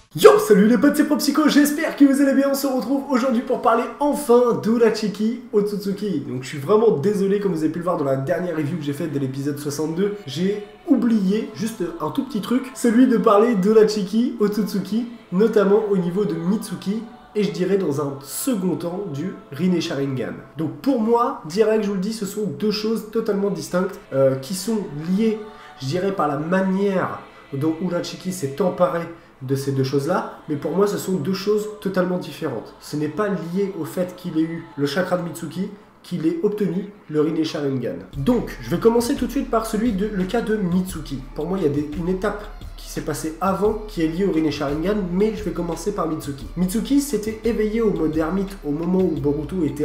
Yo, salut les potes, c'est ProPsycho, j'espère que vous allez bien. On se retrouve aujourd'hui pour parler enfin d'Urachiki Otsutsuki. Donc je suis vraiment désolé, comme vous avez pu le voir dans la dernière review que j'ai faite de l'épisode 62, j'ai oublié juste un tout petit truc, celui de parler d'Urachiki Otsutsuki, notamment au niveau de Mitsuki, et je dirais dans un second temps du Rinne Sharingan. Donc pour moi, direct je vous le dis, ce sont deux choses totalement distinctes qui sont liées, je dirais, par la manière dont Urachiki s'est emparé de ces deux choses-là, mais pour moi ce sont deux choses totalement différentes. Ce n'est pas lié au fait qu'il ait eu le chakra de Mitsuki, qu'il ait obtenu le Rinne Sharingan. Donc, je vais commencer tout de suite par le cas de Mitsuki. Pour moi, il y a une étape qui s'est passée avant qui est liée au Rinne Sharingan, mais je vais commencer par Mitsuki. Mitsuki s'était éveillé au mode ermite au moment où Boruto était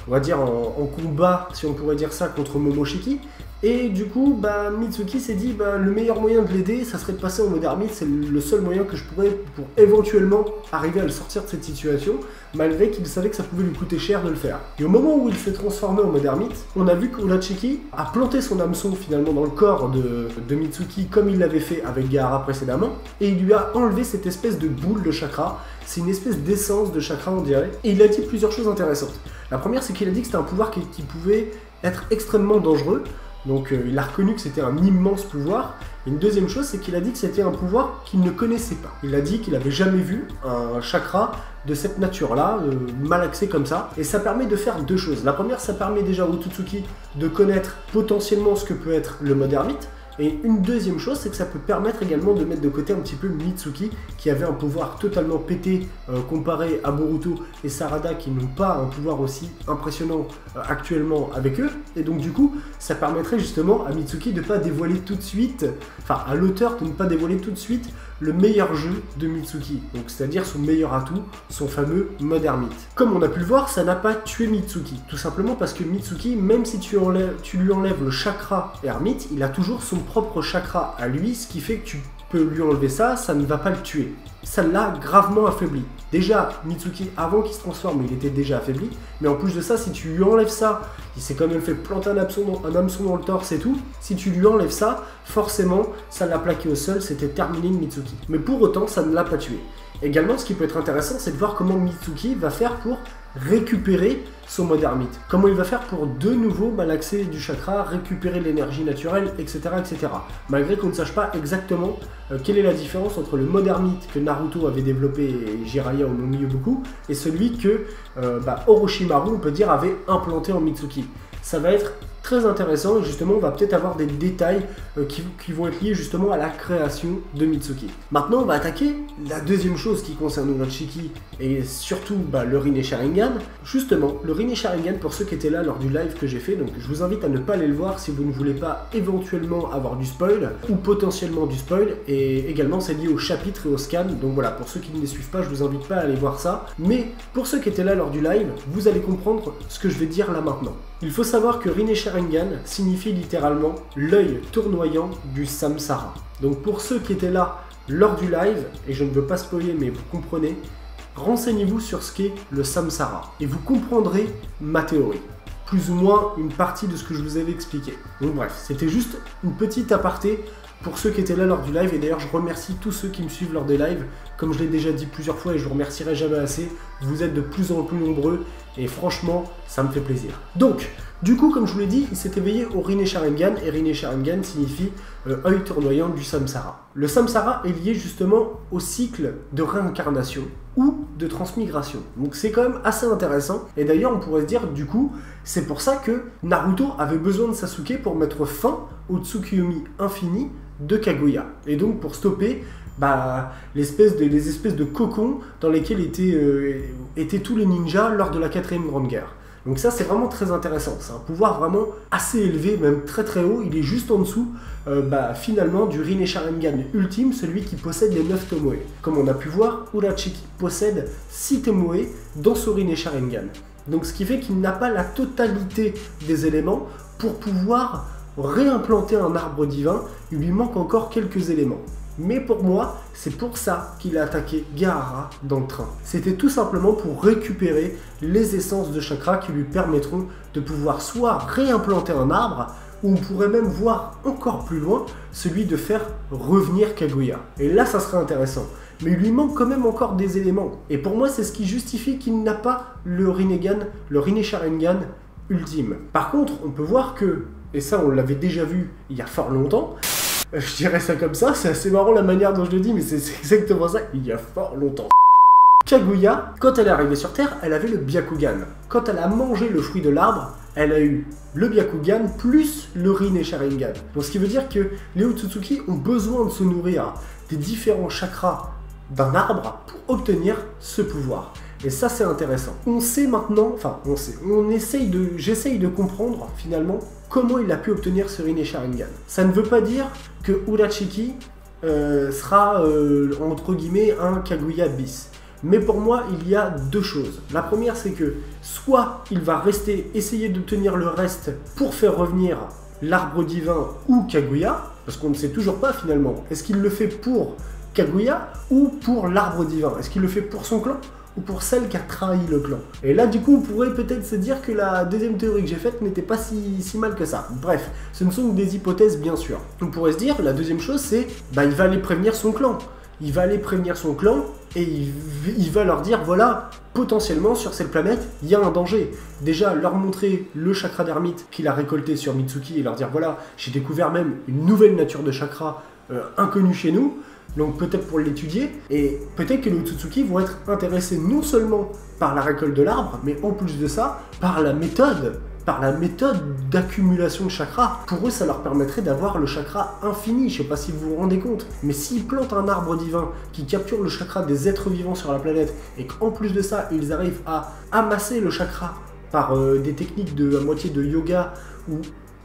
en combat, si on pourrait dire ça, contre Momoshiki. Et du coup, Mitsuki s'est dit, le meilleur moyen de l'aider, ça serait de passer en mode ermite, c'est le seul moyen que je pourrais pour éventuellement arriver à le sortir de cette situation, malgré qu'il savait que ça pouvait lui coûter cher de le faire. Et au moment où il s'est transformé en mode ermite, on a vu qu'Urachiki a planté son hameçon finalement dans le corps de Mitsuki, comme il l'avait fait avec Gaara précédemment, et il lui a enlevé cette espèce de boule de chakra. C'est une espèce d'essence de chakra, on dirait. Et il a dit plusieurs choses intéressantes. La première, c'est qu'il a dit que c'était un pouvoir qui pouvait être extrêmement dangereux. Donc il a reconnu que c'était un immense pouvoir. Et une deuxième chose, c'est qu'il a dit que c'était un pouvoir qu'il ne connaissait pas. Il a dit qu'il n'avait jamais vu un chakra de cette nature-là, malaxé comme ça. Et ça permet de faire deux choses. La première, ça permet déjà au Otsutsuki de connaître potentiellement ce que peut être le mode ermite. Et une deuxième chose, c'est que ça peut permettre également de mettre de côté un petit peu Mitsuki, qui avait un pouvoir totalement pété comparé à Boruto et Sarada, qui n'ont pas un pouvoir aussi impressionnant actuellement avec eux. Et donc du coup, ça permettrait justement à Mitsuki de ne pas dévoiler tout de suite, enfin à l'auteur de ne pas dévoiler tout de suite le meilleur jeu de Mitsuki, donc c'est-à-dire son meilleur atout, son fameux mode ermite. Comme on a pu le voir, ça n'a pas tué Mitsuki, tout simplement parce que Mitsuki, même si tu lui enlèves le chakra ermite, il a toujours son propre chakra à lui, ce qui fait que tu peux lui enlever ça, ça ne va pas le tuer. Ça l'a gravement affaibli. Déjà, Mitsuki, avant qu'il se transforme, il était déjà affaibli, mais en plus de ça, si tu lui enlèves ça, il s'est quand même fait planter un hameçon dans le torse et tout, si tu lui enlèves ça, forcément, ça l'a plaqué au sol, c'était terminé de Mitsuki. Mais pour autant, ça ne l'a pas tué. Également, ce qui peut être intéressant, c'est de voir comment Mitsuki va faire pour récupérer son mode ermite. Comment il va faire pour de nouveau malaxer du chakra, récupérer l'énergie naturelle, etc., etc. Malgré qu'on ne sache pas exactement quelle est la différence entre le mode ermite que Naruto avait développé et Jiraiya au Myoboku et celui que Orochimaru, on peut dire, avait implanté en Mitsuki. Ça va être très intéressant et justement on va peut-être avoir des détails qui vont être liés justement à la création de Mitsuki. Maintenant on va attaquer la deuxième chose qui concerne Urachiki et surtout le Rinne Sharingan. Justement le Rinne Sharingan, pour ceux qui étaient là lors du live que j'ai fait, donc je vous invite à ne pas aller le voir si vous ne voulez pas éventuellement avoir du spoil ou potentiellement du spoil, et également c'est lié au chapitre et au scan, donc voilà, pour ceux qui ne les suivent pas, je vous invite pas à aller voir ça, mais pour ceux qui étaient là lors du live, vous allez comprendre ce que je vais dire là maintenant. Il faut savoir que Rinne Sharingan signifie littéralement l'œil tournoyant du samsara. Donc pour ceux qui étaient là lors du live, et je ne veux pas spoiler mais vous comprenez, renseignez-vous sur ce qu'est le samsara et vous comprendrez ma théorie. Plus ou moins une partie de ce que je vous avais expliqué. Donc bref, c'était juste une petite aparté pour ceux qui étaient là lors du live, et d'ailleurs je remercie tous ceux qui me suivent lors des lives. Comme je l'ai déjà dit plusieurs fois et je vous remercierai jamais assez, vous êtes de plus en plus nombreux et franchement ça me fait plaisir. Donc du coup, comme je vous l'ai dit, il s'est éveillé au Rinne Sharingan, et Rinne Sharingan signifie œil tournoyant du samsara. Le samsara est lié justement au cycle de réincarnation ou de transmigration. Donc c'est quand même assez intéressant, et d'ailleurs on pourrait se dire du coup, c'est pour ça que Naruto avait besoin de Sasuke pour mettre fin au Tsukuyomi infini de Kaguya, et donc pour stopper les espèces de cocons dans lesquels étaient tous les ninjas lors de la 4ème Grande Guerre. Donc ça c'est vraiment très intéressant, c'est un pouvoir vraiment assez élevé, même très très haut, il est juste en dessous finalement du Rinne Sharingan ultime, celui qui possède les 9 Tomoe. Comme on a pu voir, Urachiki possède 6 Tomoe dans ce Rinne Sharingan. Donc ce qui fait qu'il n'a pas la totalité des éléments pour pouvoir réimplanter un arbre divin, il lui manque encore quelques éléments. Mais pour moi, c'est pour ça qu'il a attaqué Gaara dans le train. C'était tout simplement pour récupérer les essences de chakra qui lui permettront de pouvoir soit réimplanter un arbre, ou on pourrait même voir encore plus loin celui de faire revenir Kaguya. Et là, ça serait intéressant. Mais il lui manque quand même encore des éléments. Et pour moi, c'est ce qui justifie qu'il n'a pas le Rinnegan, le Rinne Sharingan ultime. Par contre, on peut voir que, et ça on l'avait déjà vu il y a fort longtemps, je dirais ça comme ça, c'est assez marrant la manière dont je le dis, mais c'est exactement ça, il y a fort longtemps. Kaguya, quand elle est arrivée sur Terre, elle avait le Byakugan. Quand elle a mangé le fruit de l'arbre, elle a eu le Byakugan plus le Rinne Sharingan. Donc ce qui veut dire que les Otsutsuki ont besoin de se nourrir des différents chakras d'un arbre pour obtenir ce pouvoir. Et ça c'est intéressant. On sait maintenant, enfin j'essaye de comprendre finalement comment il a pu obtenir ce Rinne Sharingan. Ça ne veut pas dire que Urachiki sera entre guillemets un Kaguya bis. Mais pour moi, il y a deux choses. La première, c'est que soit il va essayer d'obtenir le reste pour faire revenir l'arbre divin ou Kaguya, parce qu'on ne sait toujours pas finalement. Est-ce qu'il le fait pour Kaguya ou pour l'arbre divin? Est-ce qu'il le fait pour son clan ou pour celle qui a trahi le clan? Et là, du coup, on pourrait peut-être se dire que la deuxième théorie que j'ai faite n'était pas si mal que ça. Bref, ce ne sont que des hypothèses, bien sûr. On pourrait se dire, la deuxième chose, c'est il va aller prévenir son clan. Il va aller prévenir son clan et il va leur dire, voilà, potentiellement sur cette planète, il y a un danger. Déjà, leur montrer le chakra d'ermite qu'il a récolté sur Mitsuki et leur dire, voilà, j'ai découvert même une nouvelle nature de chakra inconnue chez nous. Donc peut-être pour l'étudier, et peut-être que les Otsutsuki vont être intéressés non seulement par la récolte de l'arbre, mais en plus de ça, par la méthode d'accumulation de chakras. Pour eux, ça leur permettrait d'avoir le chakra infini, je sais pas si vous vous rendez compte, mais s'ils plantent un arbre divin qui capture le chakra des êtres vivants sur la planète, et qu'en plus de ça, ils arrivent à amasser le chakra par des techniques à moitié de yoga, ou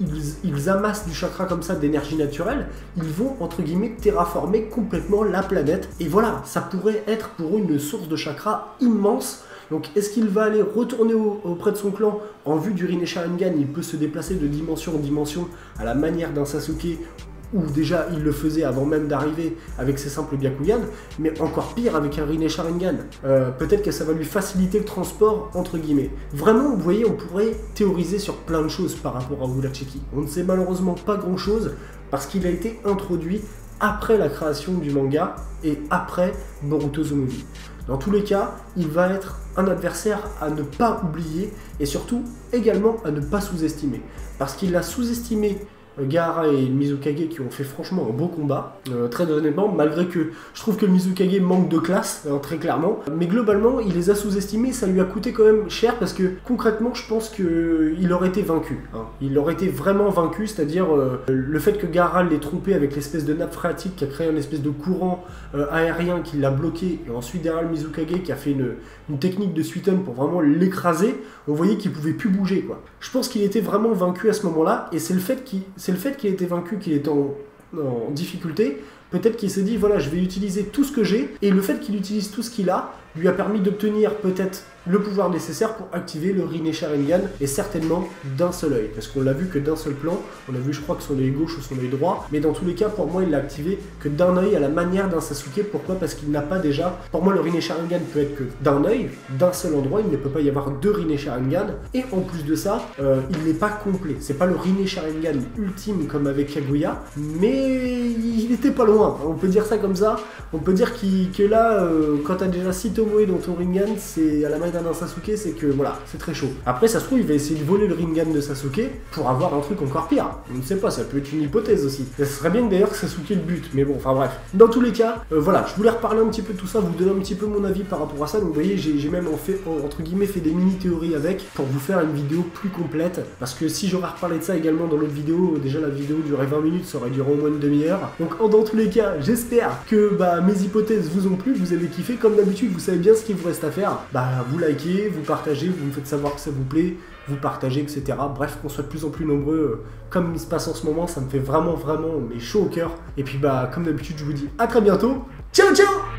ils amassent du chakra comme ça d'énergie naturelle, ils vont entre guillemets terraformer complètement la planète. Et voilà, ça pourrait être pour eux une source de chakra immense. Donc est-ce qu'il va aller retourner auprès de son clan en vue du Rinne Sharingan? Il peut se déplacer de dimension en dimension à la manière d'un Sasuke, ou déjà il le faisait avant même d'arriver avec ses simples Byakugan, mais encore pire avec un Rinne Sharingan. Peut-être que ça va lui faciliter le transport, entre guillemets. Vraiment, vous voyez, on pourrait théoriser sur plein de choses par rapport à Urachiki. On ne sait malheureusement pas grand-chose, parce qu'il a été introduit après la création du manga et après Boruto The Movie. Dans tous les cas, il va être un adversaire à ne pas oublier, et surtout également à ne pas sous-estimer. Parce qu'il a sous-estimé Gaara et Mizukage qui ont fait franchement un beau combat, très honnêtement, malgré que je trouve que le Mizukage manque de classe, très clairement, mais globalement il les a sous-estimés, ça lui a coûté quand même cher parce que concrètement je pense qu'il aurait été vaincu, hein. Il aurait été vraiment vaincu, c'est-à-dire le fait que Gaara l'ait trompé avec l'espèce de nappe phréatique qui a créé une espèce de courant aérien qui l'a bloqué, et ensuite derrière le Mizukage qui a fait une technique de Suiten pour vraiment l'écraser, on voyait qu'il pouvait plus bouger, quoi. Je pense qu'il était vraiment vaincu à ce moment-là, et c'est le fait qu'il ait été vaincu, qu'il était en difficulté. Peut-être qu'il s'est dit, voilà, je vais utiliser tout ce que j'ai, et le fait qu'il utilise tout ce qu'il a lui a permis d'obtenir peut-être le pouvoir nécessaire pour activer le Rinne Sharingan, et certainement d'un seul œil, parce qu'on l'a vu que d'un seul plan, on a vu je crois que son œil gauche ou son œil droit, mais dans tous les cas pour moi il l'a activé que d'un œil à la manière d'un Sasuke. Pourquoi? Parce qu'il n'a pas déjà, pour moi le Rinne Sharingan peut être que d'un œil, d'un seul endroit, il ne peut pas y avoir deux Rinne Sharingan, et en plus de ça, il n'est pas complet, c'est pas le Rinne Sharingan ultime comme avec Kaguya, mais il était pas loin, on peut dire ça comme ça, on peut dire que là, quand t'as déjà 6 Tomoe dans ton Rinnegan, c'est à la manière d'un Sasuke, c'est que voilà, c'est très chaud. Après, ça se trouve, il va essayer de voler le Rinnegan de Sasuke pour avoir un truc encore pire. On ne sait pas, ça peut être une hypothèse aussi. Ça serait bien d'ailleurs que Sasuke le bute, mais bon, enfin bref. Dans tous les cas, voilà, je voulais reparler un petit peu de tout ça, vous donner un petit peu mon avis par rapport à ça. Donc vous voyez, j'ai même entre guillemets fait des mini-théories avec pour vous faire une vidéo plus complète. Parce que si j'aurais reparlé de ça également dans l'autre vidéo, déjà la vidéo durait 20 minutes, ça aurait duré au moins une demi-heure. Donc dans tous les cas, j'espère que mes hypothèses vous ont plu, vous avez kiffé. Comme d'habitude, vous savez bien ce qu'il vous reste à faire. Vous likez, vous partagez, vous me faites savoir que ça vous plaît, vous partagez, etc. Bref, qu'on soit de plus en plus nombreux, comme il se passe en ce moment, ça me fait vraiment, mais chaud au cœur. Et puis comme d'habitude, je vous dis à très bientôt. Ciao, ciao!